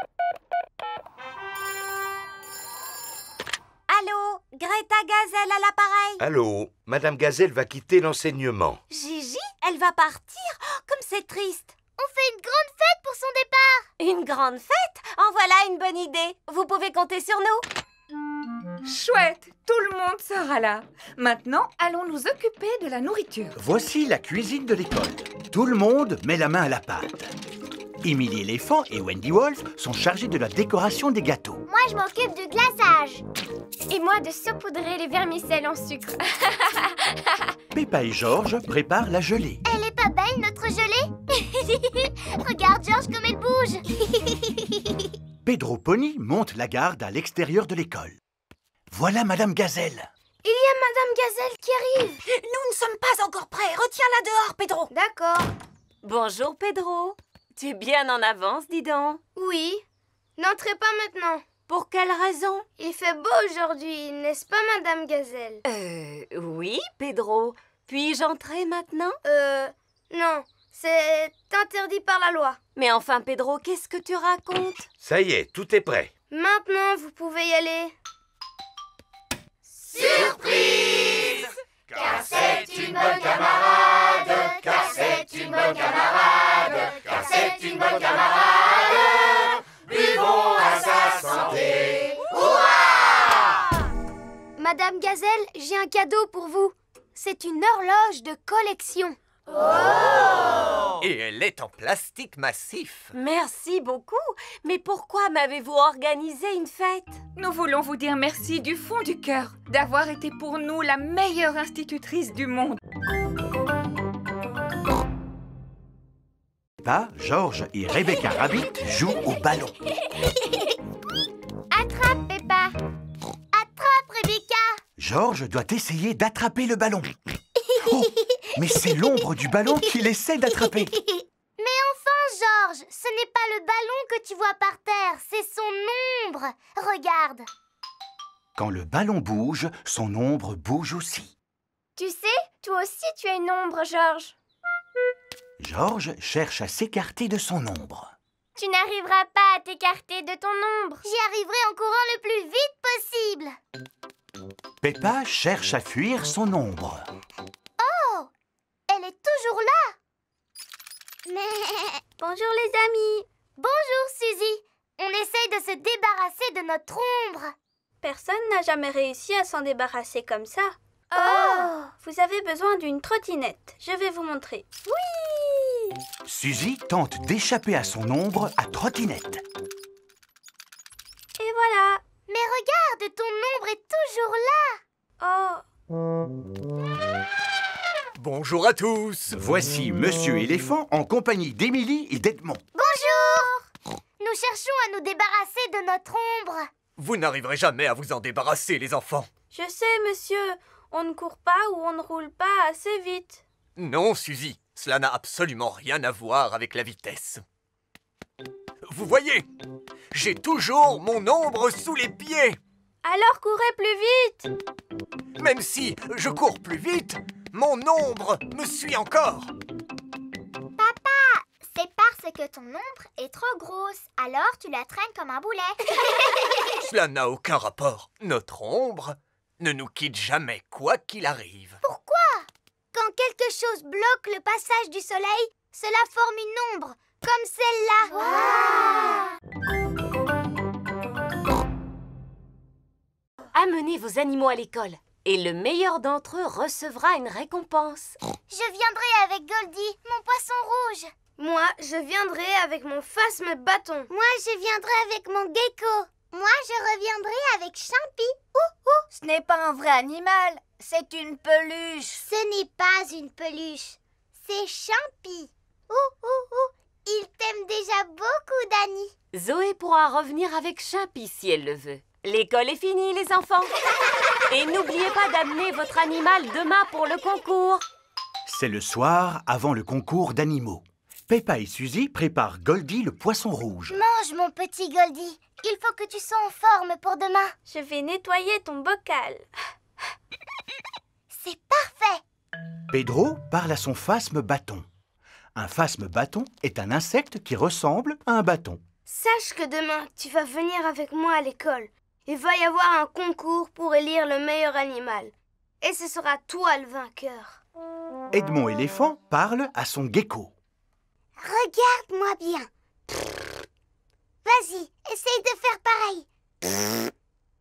Allô, Greta Gazelle à l'appareil. Allô, Madame Gazelle va quitter l'enseignement. Gigi, elle va partir? Oh, comme c'est triste. On fait une grande fête pour son départ. Une grande fête? En voilà une bonne idée. Vous pouvez compter sur nous. Chouette, tout le monde sera là. Maintenant, allons nous occuper de la nourriture. Voici la cuisine de l'école. Tout le monde met la main à la pâte. Émilie l'éléphant et Wendy Wolf sont chargés de la décoration des gâteaux. Moi, je m'occupe du glaçage. Et moi de saupoudrer les vermicelles en sucre. Peppa et Georges préparent la gelée. Elle est pas belle, notre gelée? Regarde, Georges, comme elle bouge. Pedro Pony monte la garde à l'extérieur de l'école. Voilà Madame Gazelle. Il y a Madame Gazelle qui arrive. Nous ne sommes pas encore prêts. Retiens-la dehors, Pedro. D'accord. Bonjour, Pedro. Tu es bien en avance, dis donc. Oui. N'entrez pas maintenant. Pour quelle raison? Il fait beau aujourd'hui, n'est-ce pas, Madame Gazelle? Euh, oui, Pedro. Puis-je entrer maintenant? Euh, non. C'est interdit par la loi. Mais enfin, Pedro, qu'est-ce que tu racontes? Ça y est, tout est prêt. Maintenant, vous pouvez y aller. Surprise! Car c'est une bonne camarade, car c'est une bonne camarade, car c'est une bonne camarade. Buvons à sa santé. Hurrah! Madame Gazelle, j'ai un cadeau pour vous. C'est une horloge de collection. Oh! Et elle est en plastique massif. Merci beaucoup. Mais pourquoi m'avez-vous organisé une fête? Nous voulons vous dire merci du fond du cœur d'avoir été pour nous la meilleure institutrice du monde. Peppa, Georges et Rebecca Rabbit jouent au ballon. Attrape, Peppa. Attrape, Rebecca. Georges doit essayer d'attraper le ballon. Oh, mais c'est l'ombre du ballon qu'il essaie d'attraper. Mais enfin, Georges, ce n'est pas le ballon que tu vois par terre, c'est son ombre. Regarde. Quand le ballon bouge, son ombre bouge aussi. Tu sais, toi aussi tu as une ombre, Georges. Georges cherche à s'écarter de son ombre. Tu n'arriveras pas à t'écarter de ton ombre. J'y arriverai en courant le plus vite possible. Peppa cherche à fuir son ombre. Oh, elle est toujours là. Mais... Bonjour les amis. Bonjour Suzy. On essaye de se débarrasser de notre ombre. Personne n'a jamais réussi à s'en débarrasser comme ça. Oh! Vous avez besoin d'une trottinette. Je vais vous montrer. Oui! Suzy tente d'échapper à son ombre à trottinette. Et voilà. Mais regarde, ton ombre est toujours là. Oh! Bonjour à tous. Voici Monsieur Éléphant en compagnie d'Émilie et d'Edmond. Bonjour! Nous cherchons à nous débarrasser de notre ombre. Vous n'arriverez jamais à vous en débarrasser, les enfants. Je sais, monsieur. On ne court pas ou on ne roule pas assez vite. Non, Suzy, cela n'a absolument rien à voir avec la vitesse. Vous voyez, j'ai toujours mon ombre sous les pieds. Alors courez plus vite. Même si je cours plus vite, mon ombre me suit encore. Papa, c'est parce que ton ombre est trop grosse. Alors tu la traînes comme un boulet. Cela n'a aucun rapport. Notre ombre ne nous quitte jamais, quoi qu'il arrive. Pourquoi? Quand quelque chose bloque le passage du soleil, cela forme une ombre, comme celle-là. Amenez vos animaux à l'école et le meilleur d'entre eux recevra une récompense. Je viendrai avec Goldie, mon poisson rouge. Moi, je viendrai avec mon phasme bâton. Moi, je viendrai avec mon gecko. Moi, je reviendrai avec Champi. Ouh, ouh. Ce n'est pas un vrai animal, c'est une peluche. Ce n'est pas une peluche, c'est Champi. Ouh, ouh, ouh. Il t'aime déjà beaucoup, Dani. Zoé pourra revenir avec Champi si elle le veut. L'école est finie, les enfants. Et n'oubliez pas d'amener votre animal demain pour le concours. C'est le soir avant le concours d'animaux. Peppa et Suzy préparent Goldie le poisson rouge. Mange, mon petit Goldie. Il faut que tu sois en forme pour demain. Je vais nettoyer ton bocal. C'est parfait. Pedro parle à son phasme bâton. Un phasme bâton est un insecte qui ressemble à un bâton. Sache que demain, tu vas venir avec moi à l'école. Il va y avoir un concours pour élire le meilleur animal. Et ce sera toi le vainqueur. Edmond éléphant parle à son gecko. Regarde-moi bien. Vas-y, essaye de faire pareil.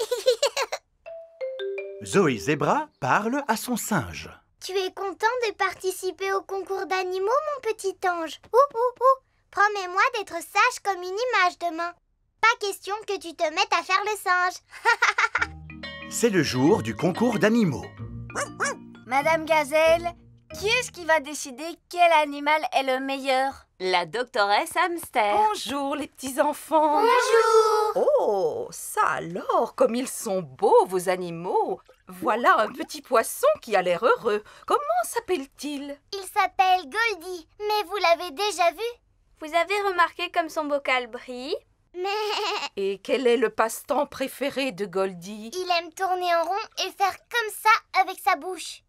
Zoé Zebra parle à son singe. Tu es content de participer au concours d'animaux, mon petit ange? Ouh, ouh, ouh. Promets-moi d'être sage comme une image demain. Pas question que tu te mettes à faire le singe. C'est le jour du concours d'animaux. Madame Gazelle, qui est-ce qui va décider quel animal est le meilleur? La doctoresse Hamster. Bonjour les petits enfants. Bonjour. Oh, ça alors, comme ils sont beaux vos animaux. Voilà un petit poisson qui a l'air heureux. Comment s'appelle-t-il? Il s'appelle Goldie, mais vous l'avez déjà vu? Vous avez remarqué comme son bocal brille? Mais... Et quel est le passe-temps préféré de Goldie? Il aime tourner en rond et faire comme ça avec sa bouche.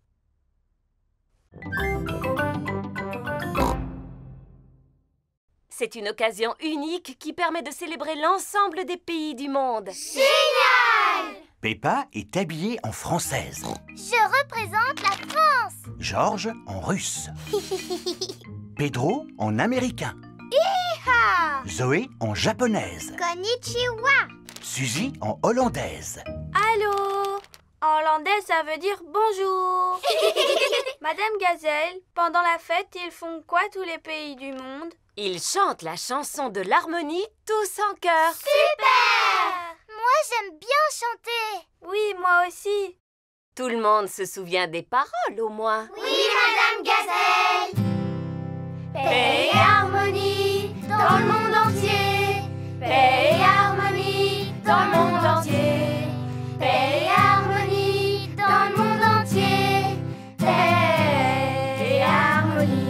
C'est une occasion unique qui permet de célébrer l'ensemble des pays du monde. Génial! Peppa est habillée en française. Je représente la France. Georges en russe. Pedro en américain. Hi-ha! Zoé en japonaise. Konnichiwa. Suzy en hollandaise. Allô? En hollandais, ça veut dire bonjour. Madame Gazelle, pendant la fête, ils font quoi tous les pays du monde? Ils chantent la chanson de l'harmonie tous en chœur. Super! Moi, j'aime bien chanter. Oui, moi aussi. Tout le monde se souvient des paroles, au moins. Oui, Madame Gazelle. Paix et harmonie dans le monde entier. Paix et harmonie dans le monde entier. Paix et harmonie dans le monde entier. Paix et harmonie.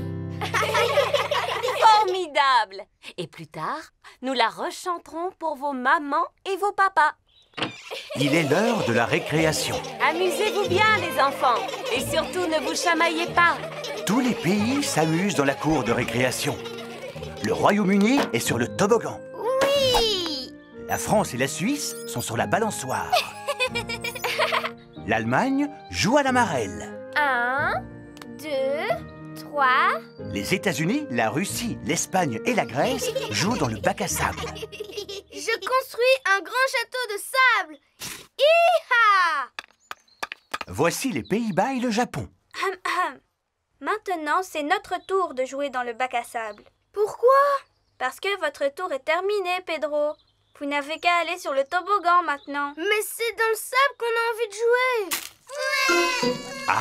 Formidable! Et plus tard, nous la rechanterons pour vos mamans et vos papas. Il est l'heure de la récréation. Amusez-vous bien, les enfants. Et surtout, ne vous chamaillez pas. Tous les pays s'amusent dans la cour de récréation. Le Royaume-Uni est sur le toboggan. Oui! La France et la Suisse sont sur la balançoire. L'Allemagne joue à la marelle. Un, deux, trois. Les États-Unis, la Russie, l'Espagne et la Grèce jouent dans le bac à sable. Je construis un grand château de sable. Hi-ha! Voici les Pays-Bas et le Japon. Hum, hum. Maintenant, c'est notre tour de jouer dans le bac à sable. Pourquoi? Parce que votre tour est terminé, Pedro. Vous n'avez qu'à aller sur le toboggan maintenant. Mais c'est dans le sable qu'on a envie de jouer. Ah.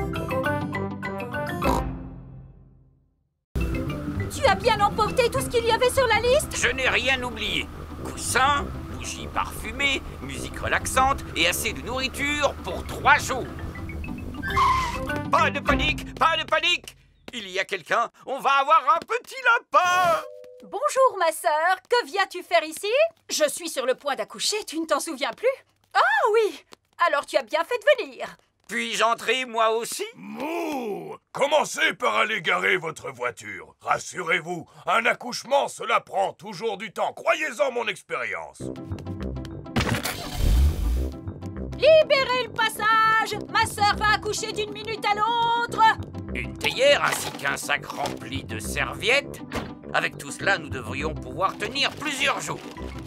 Tu as bien emporté tout ce qu'il y avait sur la liste? Je n'ai rien oublié. Coussins, bougies parfumées, musique relaxante et assez de nourriture pour trois jours. Pas de panique, pas de panique. Il y a quelqu'un, on va avoir un petit lapin. Bonjour, ma sœur. Que viens-tu faire ici? Je suis sur le point d'accoucher, tu ne t'en souviens plus? Ah oui! Alors tu as bien fait de venir. Puis-je entrer, moi aussi? Mouh! Commencez par aller garer votre voiture. Rassurez-vous, un accouchement, cela prend toujours du temps. Croyez-en mon expérience. Libérez le passage! Ma sœur va accoucher d'une minute à l'autre! Une théière ainsi qu'un sac rempli de serviettes. Avec tout cela, nous devrions pouvoir tenir plusieurs jours.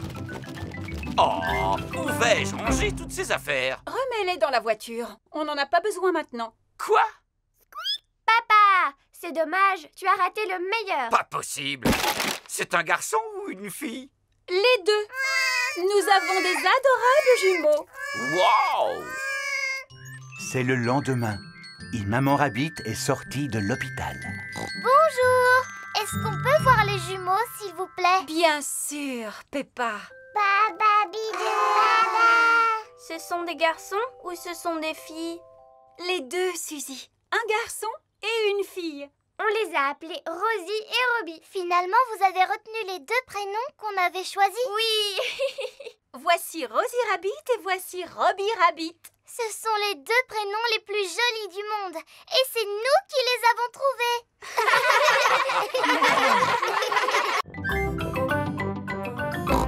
Oh, où vais-je ranger toutes ces affaires? Remets-les dans la voiture. On n'en a pas besoin maintenant. Quoi? Papa, c'est dommage, tu as raté le meilleur. Pas possible. C'est un garçon ou une fille? Les deux. Nous avons des adorables jumeaux. Wow! C'est le lendemain. Et Maman Rabbit est sortie de l'hôpital. Bonjour! Est-ce qu'on peut voir les jumeaux, s'il vous plaît? Bien sûr, Peppa. Baba bidou, baba. Ce sont des garçons ou ce sont des filles? Les deux, Suzy. Un garçon et une fille. On les a appelés Rosie et Robbie. Finalement, vous avez retenu les deux prénoms qu'on avait choisis? Oui. Voici Rosie Rabbit et voici Robbie Rabbit. Ce sont les deux prénoms les plus jolis du monde. Et c'est nous qui les avons trouvés.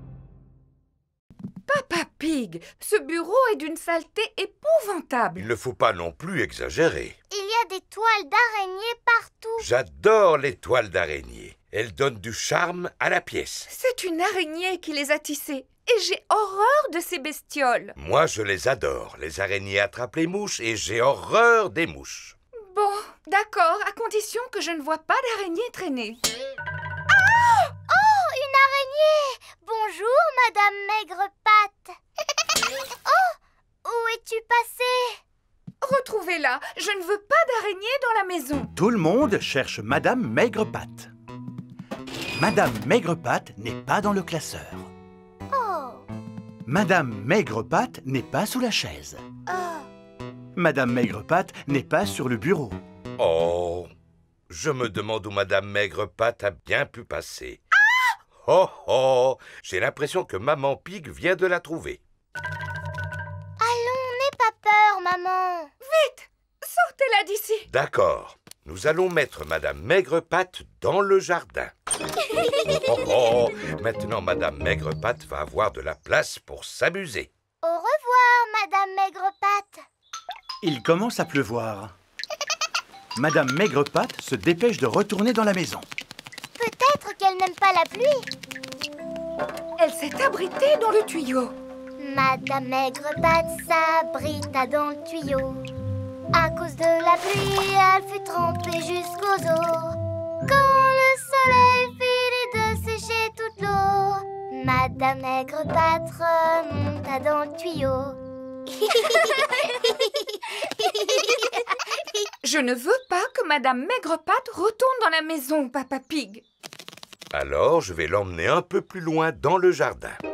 Papa Pig, ce bureau est d'une saleté épouvantable. Il ne faut pas non plus exagérer. Il y a des toiles d'araignées partout. J'adore les toiles d'araignée. Elles donnent du charme à la pièce. C'est une araignée qui les a tissées. Et j'ai horreur de ces bestioles. Moi, je les adore. Les araignées attrapent les mouches et j'ai horreur des mouches. Bon, d'accord, à condition que je ne vois pas d'araignée traîner. Ah! Oh, une araignée! Bonjour, Madame Maigrepatte. Oh, où es-tu passée? Retrouvez-la. Je ne veux pas d'araignée dans la maison. Tout le monde cherche Madame Maigrepatte. Madame Maigrepatte n'est pas dans le classeur. Madame Maigrepatte n'est pas sous la chaise. Oh. Madame Maigrepatte n'est pas sur le bureau. Oh, je me demande où Madame Maigrepatte a bien pu passer. Ah! Oh oh, j'ai l'impression que Maman Pig vient de la trouver. Allons, n'aie pas peur, maman. Vite, sortez-la d'ici. D'accord, nous allons mettre Madame Maigrepatte dans le jardin. Oh, oh, oh. Maintenant, Madame Maigrepatte va avoir de la place pour s'amuser. Au revoir, Madame Maigrepatte. Il commence à pleuvoir. Madame Maigrepatte se dépêche de retourner dans la maison. Peut-être qu'elle n'aime pas la pluie. Elle s'est abritée dans le tuyau. Madame Maigrepatte s'abrita dans le tuyau. À cause de la pluie, elle fut trempée jusqu'aux os. Quand le soleil finit de sécher toute l'eau, Madame Maigrepatte remonta dans le tuyau. Je ne veux pas que Madame Maigrepatte retourne dans la maison, Papa Pig. Alors, je vais l'emmener un peu plus loin dans le jardin.